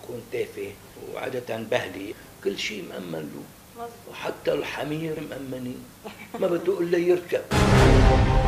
بكون تافه وعادة بهلي، كل شيء مأمن له، وحتى الحمير مأمنين، ما بده إلا يركب.